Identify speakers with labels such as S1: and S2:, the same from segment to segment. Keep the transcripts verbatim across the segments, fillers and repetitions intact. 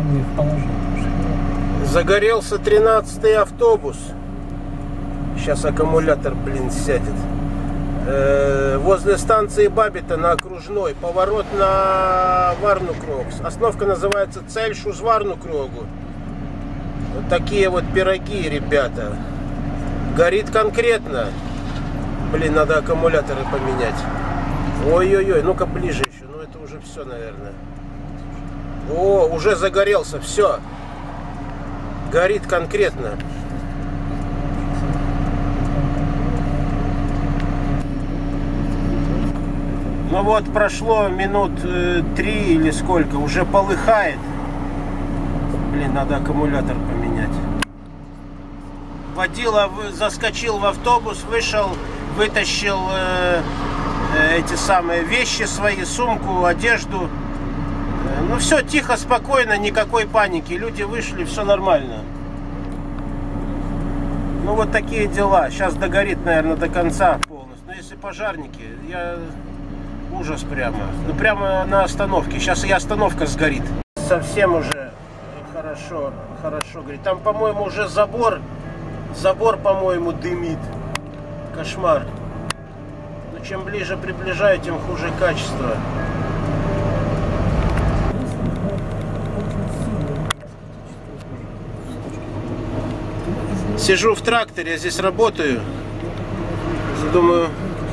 S1: Не в положении.
S2: Загорелся тринадцатый автобус. Сейчас аккумулятор, блин, сядет. Э, возле станции Бабита на Окружной. Поворот на Варну-Крогс. Остановка называется Цельшус Варну-Крогу. Вот такие вот пироги, ребята. Горит конкретно. Блин, надо аккумуляторы поменять. Ой-ой-ой, ну-ка ближе еще. Ну это уже все, наверное. О, уже загорелся, все. Горит конкретно. Ну вот прошло минут э, три или сколько, уже полыхает. Блин, надо аккумулятор поменять. Водила заскочил в автобус, вышел, вытащил э, э, эти самые вещи свои, сумку, одежду. Э, ну все тихо, спокойно, никакой паники. Люди вышли, все нормально. Ну вот такие дела. Сейчас догорит, наверное, до конца полностью. Но если пожарники, я... Ужас прямо. Ну прямо на остановке. Сейчас и остановка сгорит. Совсем уже хорошо, хорошо горит. Там, по-моему, уже забор. Забор, по-моему, дымит. Кошмар. Но чем ближе приближаю, тем хуже качество. Сижу в тракторе, я здесь работаю. Думаю...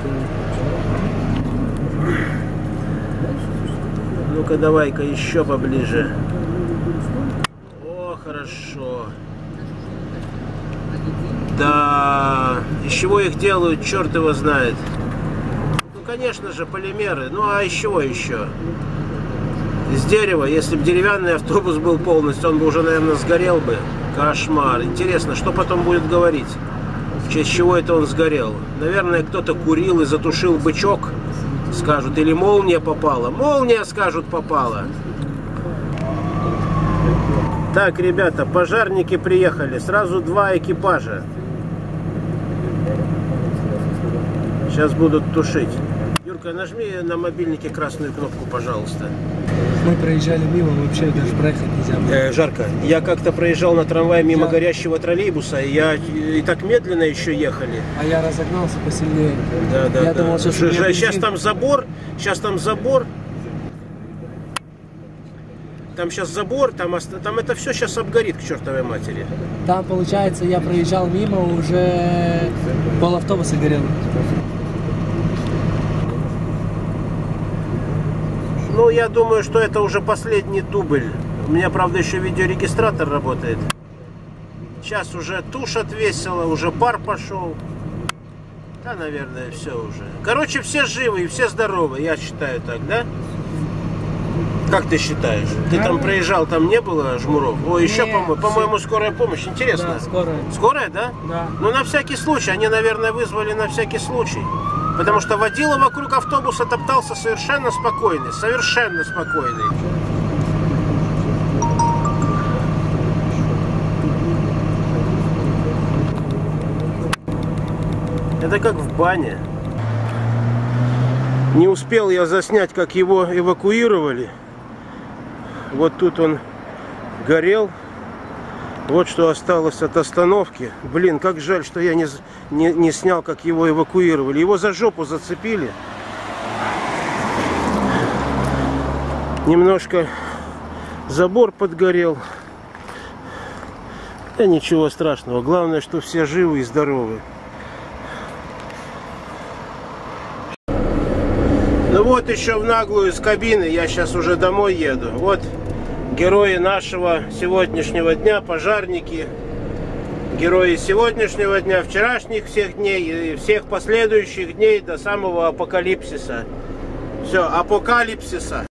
S2: Ну-ка, давай-ка еще поближе. О, хорошо. Да, из чего их делают, черт его знает. Ну, конечно же, полимеры. Ну, а из чего еще? Из дерева. Если бы деревянный автобус был полностью, он бы уже, наверное, сгорел бы. Кошмар. Интересно, что потом будет говорить? В честь чего это он сгорел? Наверное, кто-то курил и затушил бычок. Скажут, или молния попала. Молния, скажут, попала. Так, ребята, пожарники приехали. Сразу два экипажа. Сейчас будут тушить. Юрка, нажми на мобильнике красную кнопку, пожалуйста.
S1: Мы проезжали мимо, вообще даже проехать нельзя было.
S2: Э, жарко. Я как-то проезжал на трамвае мимо я... горящего троллейбуса, и я и так медленно еще ехали.
S1: А я разогнался посильнее.
S2: Да, да,
S1: я
S2: да.
S1: Думал, что
S2: Слушай, сейчас там забор, сейчас там забор. Там сейчас забор, там, там это все сейчас обгорит к чертовой матери.
S1: Там, получается, я проезжал мимо, уже пол автобуса горел.
S2: Ну, я думаю, что это уже последний дубль. У меня, правда, еще видеорегистратор работает. Сейчас уже тушь отвесила, уже пар пошел. Да, наверное, все уже. Короче, все живы и все здоровы, я считаю так, да? Как ты считаешь? Ты там проезжал, там не было жмуров? О, еще, по-моему, по-моему, скорая помощь. Интересно.
S1: Да, скорая.
S2: Скорая, да?
S1: Да.
S2: Ну, на всякий случай. Они, наверное, вызвали на всякий случай. Потому что водила вокруг автобуса топтался совершенно спокойный. Совершенно спокойный. Это как в бане. Не успел я заснять, как его эвакуировали. Вот тут он горел. Вот что осталось от остановки. Блин, как жаль, что я не, не, не снял, как его эвакуировали. Его за жопу зацепили. Немножко забор подгорел. Да ничего страшного. Главное, что все живы и здоровы. Ну вот еще в наглую из кабины. Я сейчас уже домой еду. Вот. Герои нашего сегодняшнего дня, пожарники, герои сегодняшнего дня, вчерашних всех дней и всех последующих дней до самого апокалипсиса. Все, апокалипсиса.